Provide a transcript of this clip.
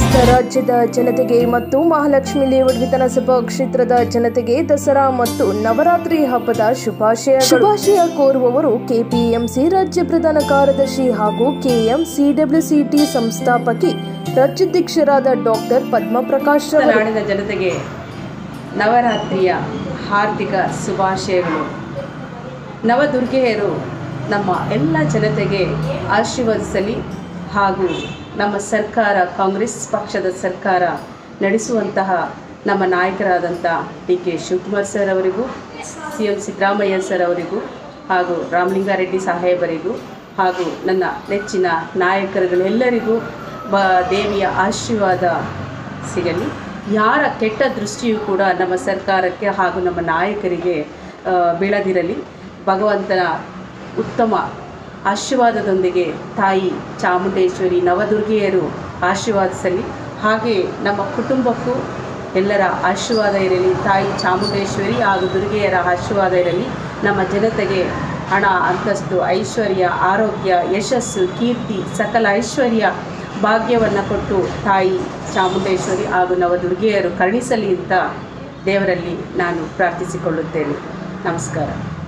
ರಾಜ್ಯದ ಜನತೆಗೆ ಮತ್ತು ಮಹಾಲಕ್ಷ್ಮಿ ಲೇಔಟ್ ವಿಧಾನಸಭಾ ಕ್ಷೇತ್ರದ ಜನತೆಗೆ ದಸರಾ ಮತ್ತು ನವರಾತ್ರಿ ಹಬ್ಬದ ಶುಭಾಶಯ ಕೋರುವವರು ಕೆಪಿಎಂಸಿ ರಾಜ್ಯ ಪ್ರಧಾನ ಕಾರ್ಯದರ್ಶಿ ಹಾಗೂ ಕೆಎಂಸಿಡಬ್ಲ್ಯೂಸಿಟಿ ಸಂಸ್ಥಾಪಕಿ ರಾಜ್ಯಾಧ್ಯಕ್ಷರಾದ ಡಾಕ್ಟರ್ ಪದ್ಮಪ್ರಕಾಶ್ ರವರು. ನಾಡಿನ ಜನತೆಗೆ ನವರಾತ್ರಿಯ ಹಾರ್ದಿಕ ಶುಭಾಶಯಗಳು. ನವದುರ್ಗೆಯರು ನಮ್ಮ ಎಲ್ಲ ಜನತೆಗೆ ಆಶೀರ್ವದಿಸಲಿ ಹಾಗೂ ನಮ್ಮ ಸರ್ಕಾರ, ಕಾಂಗ್ರೆಸ್ ಪಕ್ಷದ ಸರ್ಕಾರ ನಡೆಸುವಂತಹ ನಮ್ಮ ನಾಯಕರಾದಂಥ ಡಿ.ಕೆ. ಶಿವಕುಮಾರ್ ಸರ್ ಅವರಿಗೂ, CM ಸಿದ್ದರಾಮಯ್ಯ ಸರ್ ಅವರಿಗೂ ಹಾಗೂ ರಾಮಲಿಂಗಾರೆಡ್ಡಿ ಸಾಹೇಬರಿಗೂ ಹಾಗೂ ನನ್ನ ನೆಚ್ಚಿನ ನಾಯಕರುಗಳೆಲ್ಲರಿಗೂ ದೇವಿಯ ಆಶೀರ್ವಾದ ಸಿಗಲಿ. ಯಾರ ಕೆಟ್ಟ ದೃಷ್ಟಿಯೂ ಕೂಡ ನಮ್ಮ ಸರ್ಕಾರಕ್ಕೆ ಹಾಗೂ ನಮ್ಮ ನಾಯಕರಿಗೆ ಬೀಳದಿರಲಿ. ಭಗವಂತನ ಉತ್ತಮ ಆಶೀರ್ವಾದದೊಂದಿಗೆ ತಾಯಿ ಚಾಮುಂಡೇಶ್ವರಿ ನವದುರ್ಗೆಯರು ಆಶೀರ್ವಾದಿಸಲಿ. ಹಾಗೆ ನಮ್ಮ ಕುಟುಂಬಕ್ಕೂ ಎಲ್ಲರ ಆಶೀರ್ವಾದ ಇರಲಿ. ತಾಯಿ ಚಾಮುಂಡೇಶ್ವರಿ ಹಾಗೂ ದುರ್ಗೆಯರ ಆಶೀರ್ವಾದ ಇರಲಿ. ನಮ್ಮ ಜನತೆಗೆ ಹಣ, ಅಂತಸ್ತು, ಐಶ್ವರ್ಯ, ಆರೋಗ್ಯ, ಯಶಸ್ಸು, ಕೀರ್ತಿ, ಸಕಲ ಐಶ್ವರ್ಯ ಭಾಗ್ಯವನ್ನು ಕೊಟ್ಟು ತಾಯಿ ಚಾಮುಂಡೇಶ್ವರಿ ಹಾಗೂ ನವದುರ್ಗೆಯರು ಕರುಣಿಸಲಿ ಅಂತ ದೇವರಲ್ಲಿ ನಾನು ಪ್ರಾರ್ಥಿಸಿಕೊಳ್ಳುತ್ತೇನೆ. ನಮಸ್ಕಾರ.